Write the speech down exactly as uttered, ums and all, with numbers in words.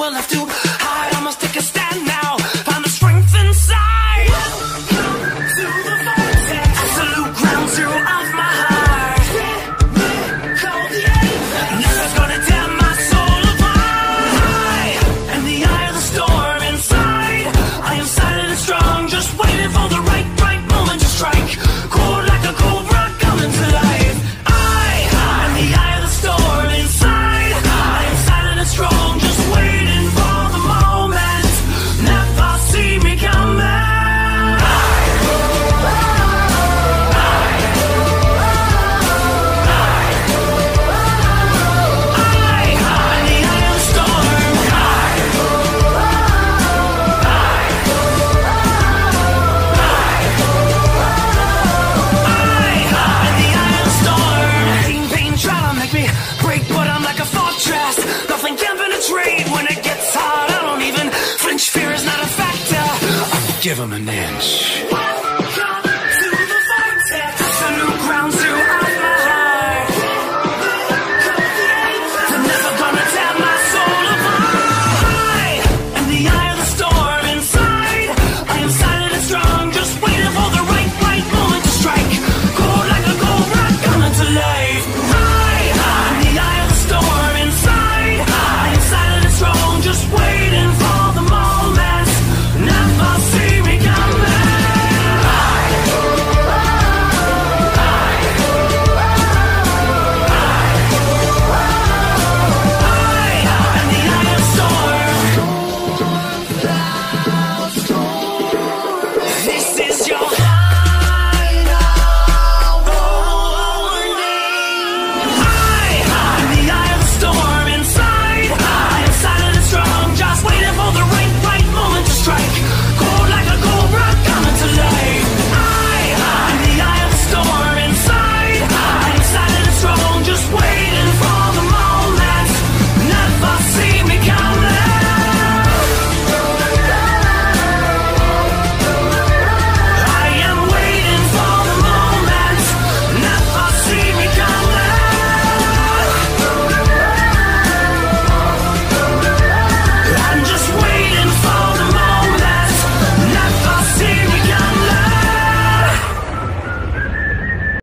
nowhere left to hide. I must take a stand now, find the strength inside. Welcome to the vortex, absolute ground zero of my heart. Typical the apex, nothing's gonna tear my soul apart. In the eye of the storm inside, I am silent and strong, just waiting for the right, right moment to strike. Cold like a cobra coming to life. I, in the eye of the storm inside, I am silent and strong, just waiting for the moment. Never see me coming. When it gets hard, I don't even flinch. Fear is not a factor. I'll give him an inch.